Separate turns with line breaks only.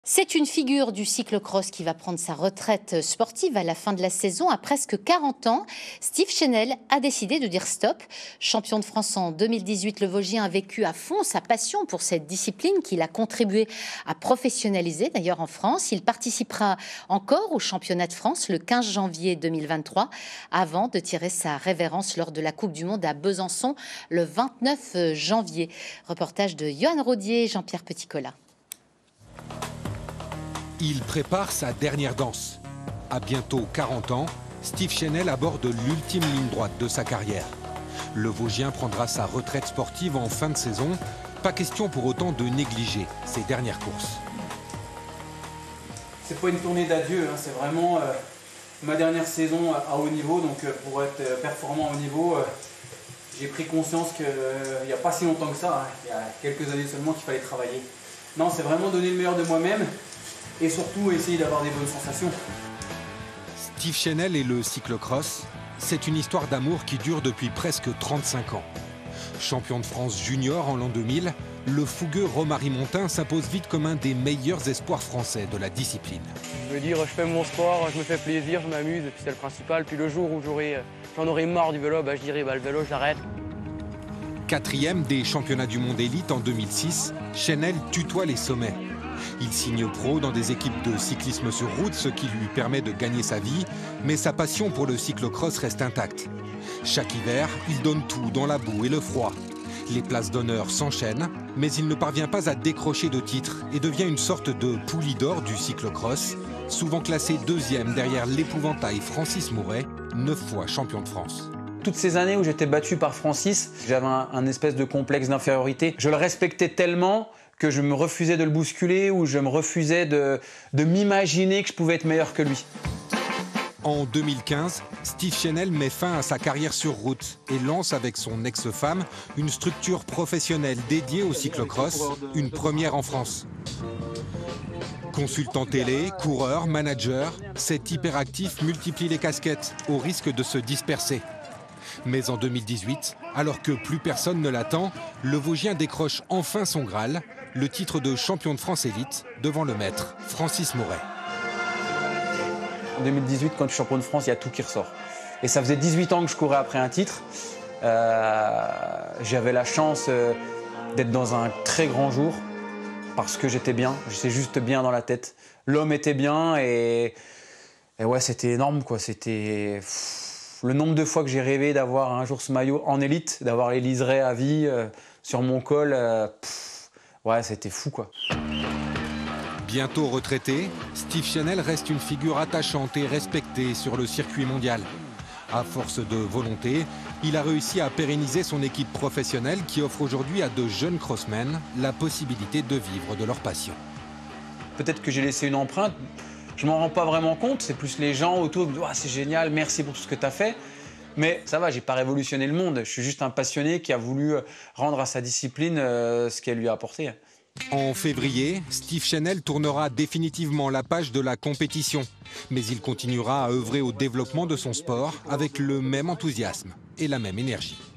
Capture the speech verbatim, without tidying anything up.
C'est une figure du cyclocross qui va prendre sa retraite sportive à la fin de la saison. À presque quarante ans, Steve Chenel a décidé de dire stop. Champion de France en deux mille dix-huit, le Vosgien a vécu à fond sa passion pour cette discipline qu'il a contribué à professionnaliser d'ailleurs en France. Il participera encore au championnat de France le quinze janvier deux mille vingt-trois avant de tirer sa révérence lors de la Coupe du Monde à Besançon le vingt-neuf janvier. Reportage de Johan Rodier et Jean-Pierre Petitcola.
Il prépare sa dernière danse. À bientôt quarante ans, Steve Chenel aborde l'ultime ligne droite de sa carrière. Le Vosgien prendra sa retraite sportive en fin de saison. Pas question pour autant de négliger ses dernières courses.
C'est pas une tournée d'adieu, hein, c'est vraiment euh, ma dernière saison à haut niveau. Donc euh, pour être euh, performant à haut niveau, euh, j'ai pris conscience qu'il euh, n'y a pas si longtemps que ça, hein, il y a quelques années seulement qu'il fallait travailler. Non, c'est vraiment donner le meilleur de moi-même. Et surtout essayer d'avoir des bonnes sensations.
Steve Chenel et le cyclocross, c'est une histoire d'amour qui dure depuis presque trente-cinq ans. Champion de France junior en l'an deux mille, le fougueux Romary Montin s'impose vite comme un des meilleurs espoirs français de la discipline.
Je veux dire, je fais mon sport, je me fais plaisir, je m'amuse, et puis c'est le principal. Puis le jour où j'en aurai marre du vélo, bah, je dirais bah, le vélo, j'arrête.
Quatrième des championnats du monde élite en deux mille six, Chenel tutoie les sommets. Il signe pro dans des équipes de cyclisme sur route, ce qui lui permet de gagner sa vie, mais sa passion pour le cyclocross reste intacte. Chaque hiver, il donne tout dans la boue et le froid. Les places d'honneur s'enchaînent, mais il ne parvient pas à décrocher de titre et devient une sorte de poulie d'or du cyclocross, souvent classé deuxième derrière l'épouvantail Francis Mouret, neuf fois champion de France.
Toutes ces années où j'étais battu par Francis, j'avais un, un espèce de complexe d'infériorité. Je le respectais tellement que je me refusais de le bousculer ou je me refusais de, de m'imaginer que je pouvais être meilleur que lui.
En deux mille quinze, Steve Chenel met fin à sa carrière sur route et lance avec son ex-femme une structure professionnelle dédiée au cyclocross, une première en France. Consultant télé, coureur, manager, cet hyperactif multiplie les casquettes au risque de se disperser. Mais en deux mille dix-huit, alors que plus personne ne l'attend, le Vosgien décroche enfin son Graal, le titre de champion de France élite devant le maître Francis Mouret.
En deux mille dix-huit, quand je suis champion de France, il y a tout qui ressort. Et ça faisait dix-huit ans que je courais après un titre. Euh, J'avais la chance euh, d'être dans un très grand jour parce que j'étais bien, j'étais juste bien dans la tête. L'homme était bien et, et ouais, c'était énorme, quoi. C'était le nombre de fois que j'ai rêvé d'avoir un jour ce maillot en élite, d'avoir les liserés à vie euh, sur mon col. Euh, pff, ouais, c'était fou, quoi.
Bientôt retraité, Steve Chenel reste une figure attachante et respectée sur le circuit mondial. À force de volonté, il a réussi à pérenniser son équipe professionnelle qui offre aujourd'hui à de jeunes crossmen la possibilité de vivre de leur passion.
Peut-être que j'ai laissé une empreinte. Je m'en rends pas vraiment compte, c'est plus les gens autour qui me disent oh, c'est génial, merci pour tout ce que tu as fait. Mais ça va, j'ai pas révolutionné le monde, je suis juste un passionné qui a voulu rendre à sa discipline euh, ce qu'elle lui a apporté.
En février, Steve Chenel tournera définitivement la page de la compétition. Mais il continuera à œuvrer au développement de son sport avec le même enthousiasme et la même énergie.